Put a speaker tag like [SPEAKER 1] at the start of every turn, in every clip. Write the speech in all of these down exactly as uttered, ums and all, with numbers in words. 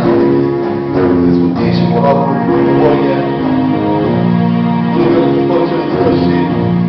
[SPEAKER 1] Ze smutniejszych kawałków o wojnie, ulubionych wyborcze ludzkości.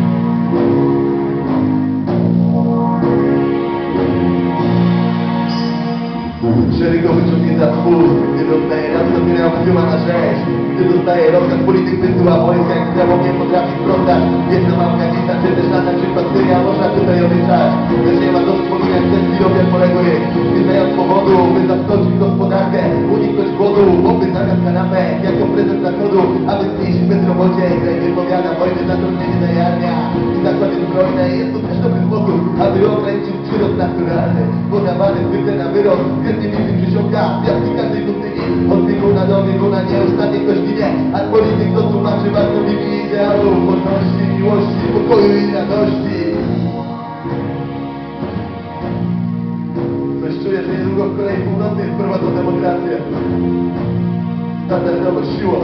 [SPEAKER 1] Szeregowy człowiek za twór, gdy dostaje raz dopiero wykrywana rzeź. Gdy dostaje rozkaz, polityk wysyła wojska, jak prawo nie potrafi sprzątać. Wietnam, Afganistan, czy też na przykład Syria, można tutaj obliczać. Lecz nie ma do wspominać setki ofiar poległych. Nie znając powodu, by zaskoczyć gospodarkę, uniknąć głodu, bomby zamiast kanapek, jako prezent zachodu, aby zmniejszyć bezrobocie. Kraj wypowiada wojny, zatrudnienie daje armia i zakłady zbrojne. Jest to też dobry sposób, aby ograniczyć przyrost naturalny. Podawany zwykle na wyrok, wiernie mi przysiąga, piaski każdej pustyni. Od bieguna do bieguna, nieustannie ktoś ginie, a polityk to tłumaczy bardzo mi ideału wolności, miłości, pokoju i radości. Coś czuję, że niedługo w Korei Północnej wprowadzą demokrację. Standardowo siłą.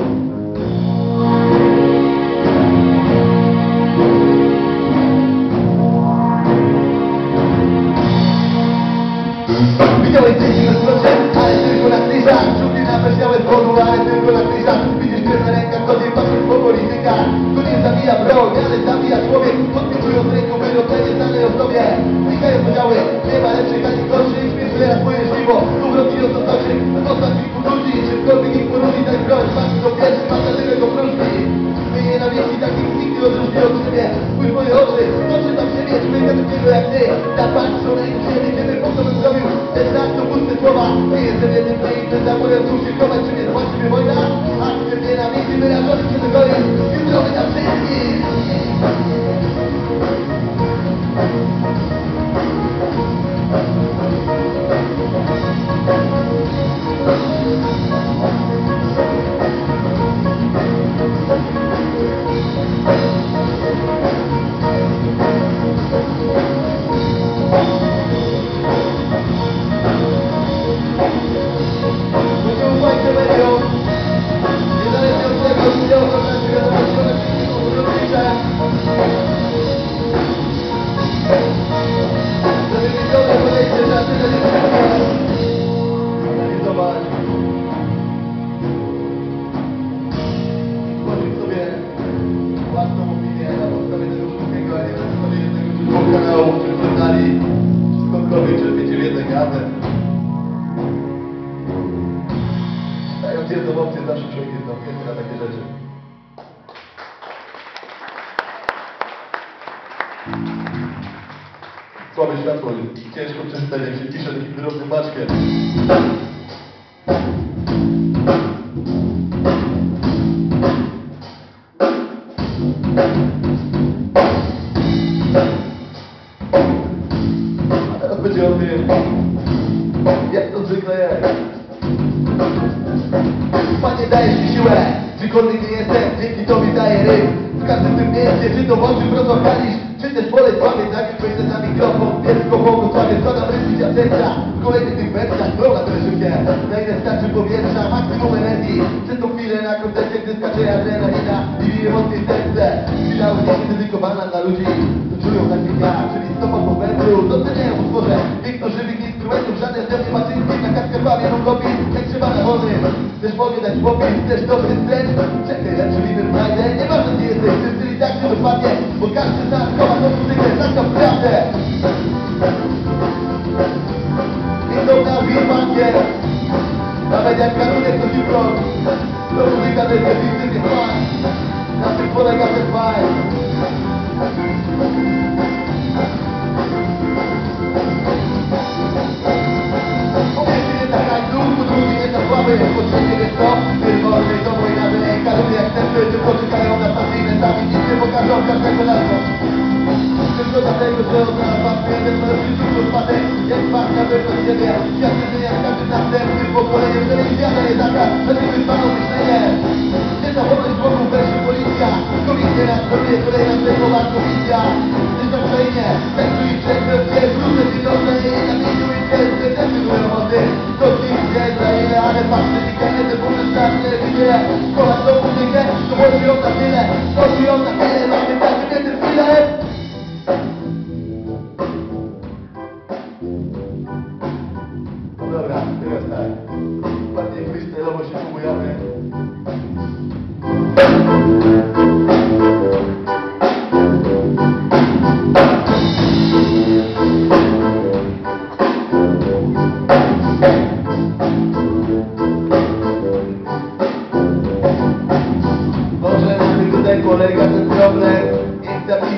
[SPEAKER 1] Widziałeś dzieci na zlocie, ale tylko na krzyżach. Żółty napełniałeś wodu, ale tylko na krzyżach. Widzisz krew na rękach, to nie patrzysz po politykach. To nie zabija broń, ale zabija człowiek. Podpisując ręką wyroczenie znanej o sobie. Znikają podziały, nie ma lepszych ani gorszych. Śmierć teraz moje żniwo, tu wrogi o to toczy. Zostaw kilku ludzi, czymkolwiek ich poruszi, daj broń. Patrz do pierwszy, masz na tyle go próżni. My nienawiści takich nikt nie odróżni od siebie. Spójrz w moje oczy, oczy tam siebie. Człowieka takiego jak ty, zapatrzą na ich siebie. Kiedy po co bym zrobił, też tak to puste słowa. Nie jestem jednym miejscem, za murem musi chować. Czy nie złaci mnie wojna? Akcję nienawiści wyrażony się do góry. Jutro my na wszystkich. Stając jedną opcję, zawsze człowiek jest zamknięty na takie rzeczy. Słabe światło, ciężko przeczytać, jak się pisze takim drobnym paczkiem. A teraz będzie o tym, jak to zwykle jest. Panie, dajesz mi siłę, gdziekolwiek nie jestem, dzięki tobie daję ryb. W każdym tym mieście, czy to w oczy prosto chalisz, czy też wolę sławię, tak jak wejdę na mikrofon, wielką błogosławię, składam ryzycia serca. W kolejnych tych wersjach, droga dreszczykę, na ile starczy powietrza, maksimum energii. Przez tą chwilę na koncercie, gdy skacze adrenalina i bije mocniej serce. Chwila jest dedykowana dla ludzi, to czują tak jak ja, czyli stopa po wędru, doceniają utworze piękno żywych instrumentów, żadne zdrowie maczyńskie, na kaskarpawie lub kopi, jak trzeba na wody. Chcesz mogę dać popis, chcesz dobry stres, czekaj, lepszy lider znajdę, nieważne gdzie jesteś, wszyscy i tak się dopadnie, bo każdy z nas kocha tą muzykę, tak naprawdę. I to na wirmankie, nawet jak karunek to hip-hop, to muzyka to jest deficytny fan, na tym polega ten vibe. Potrzebnie wiesz co? Wyrwolny to wojna wylęka. Ludzie jak tempy tylko czekają na pasyjne. Sami nic nie pokażą każdego lasu. Tylko dlatego, że od nas pasuje ten mężczyzn rozpadek. Jak spadł na pewność siebie. Świat żyje jak każdy następnym pokoleniem. Telewizja daje zakaz, żeby wyzwaną myślenie. Gdzie zachować wokół wreszcie policja. Komisja nas zrobuje kolejna przejmowa komisja. Zderzenie, tak tu i przed wreszcie. Wrócę pieniądze i na miejscu i serce. Też były roboty. To ci nie za ile, ale patrzę i kajne, te bumy straszne wiele. Kocham tą muzykę, to chodzi o na tyle. Chodzi o na tyle, mamy tak, że nie chwilę. No dobra, teraz tak. Ładnie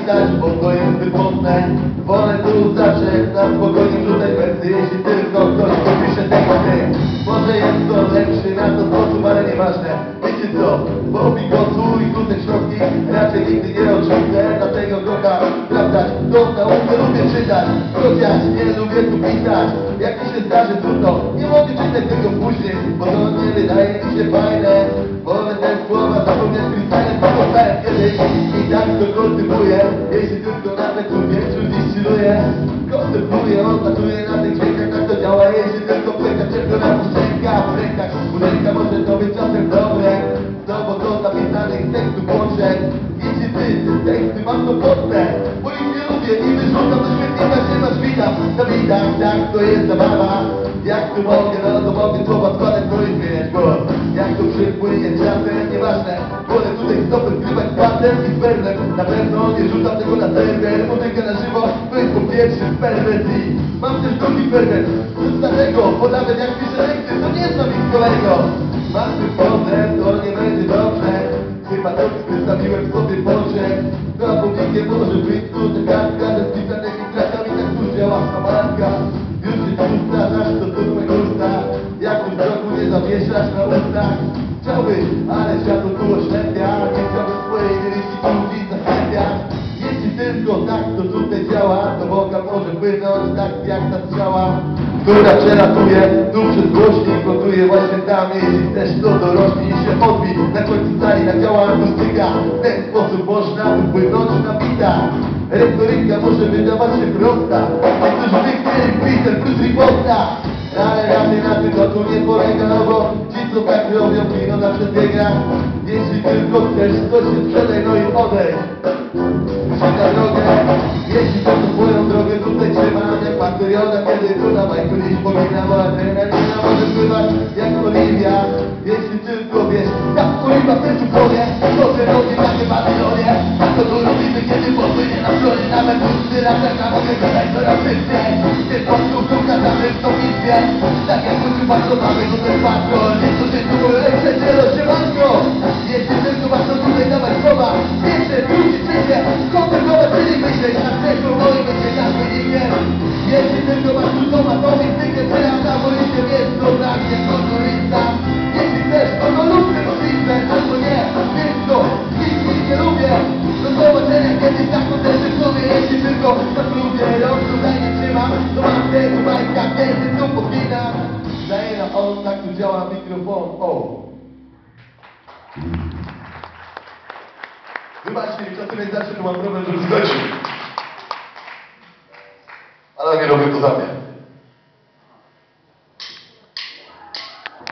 [SPEAKER 1] widać, bo to jest wypłodne. Wolę tu zawsze na spokojnie wrzucać wersy, jeśli tylko ktoś pisze teksty. Może jest to lepszy na to sposób, ale nieważne. Wiecie co? Bo bigotu i krótek środki raczej nigdy nie odrzucę, dlatego kocham sprawdzać to w nauce, lubię czytać, chociaż nie lubię tu pisać. Jak mi się zdarzy trudno, nie mogę czytać tego później, bo to nie wydaje mi się fajne. Wolę te słowa zapomnieć freestylem, bo powiem kiedyś i tak to kultywuję. Jeśli tylko na tekstu większość distilluje, konceptuję, odlatuję na tych dźwiękach, tak to działa. Jeśli tylko pękać czerwona puszczenka w rękach, pudełka może to być czasem dobre, no bo to zapisanych tekstów łączek. Jeśli ty teksty mam to podne, bo ich nie lubię i wyrzucam do śmietnika, się masz witam na widach, tak to jest zabawa. Jak tu mogę, no to mogę słowa składać, to i zmieniać głos. Jak to przypłynie czasem, nieważne. Wolę tutaj stopy zgrywać z batem i z berlem. Na pewno nie rzucam tego na serwer. Muzyka na żywo, to jest po pierwszym perwersji. Mam też drugi perwers, dlatego, bo nawet jak piszę teksty, to nie znam ich kolego. Mam tym problem, to nie będzie dobrze. Chyba to wystawiłem sobie poczek. Na pomnikiem może być tu ta kartka ze spisanymi kratami, tak tu działa samaranka. Już się tu zdarzasz, to tu złe usta. Jak już drogu nie zawieszasz na ustach. Chciałbyś, ale światło tu oślepia. Nie chciałbym swojej liści tu dziś zastępiać. Jeśli tylko tak to tutaj działa, to wokal może płynąć tak jak ta strzała, która przelatuje tu przez głośnik, ląduje właśnie tam. Jeśli chcesz to dorośnij się odbij na końcu sali, na działa akustyka. W ten sposób można wypłynąć na bita. Retoryka może wydawać się prosta, niektórzy by chcieli Peter plus riposta. Ale raczej na tym to tu nie polega, no bo ci co tak robią, kino zawsze biega. Jeśli tylko chcesz, to się sprzedaj, no i odejdź na drogę. Jeśli to tu swoją drogę tutaj trzymam jak patriota, kiedy tu na bajku dziś powinna, bo adrenalina może pływać jak oliwia. Jeśli tylko wiesz, jak oliwa w sercu krowie, to się robi takie Babilonie. Tak to tu robimy, kiedy popłynie na stronie. Nawet pusty razem na mogę gadać coraz szybciej. Jest po prostu kazamy w stopnictwie. Tak jak uczył bardzo mamy, to ten patrol. Nie to się tu mówię, ej przecież rozsiemanko. Jeśli tylko masz to tutaj dawać słowa, pierwsze, drugi, trzecie, kontynuować, czyli myśleć nad treścią moim myśleniach wynikiem. Jeśli tylko masz tu doma, to mi stykę, że ja na wolicie, więc to dla mnie konkurencja. Jeśli chcesz, to go lub ten freestyle, albo nie, więc to nic nie lubię. Do zobaczenia kiedyś na koncercie w sobie, jeśli tylko tak lubię. Rok tutaj nie trzymam, to mam tego bajka, kiedy tu poginam. Daję na on, tak tu działa mikrofon, o. Wybaczcie mi, czasem jak zawsze tu mam problem, żeby skończyć. Ale nie robię to za mnie.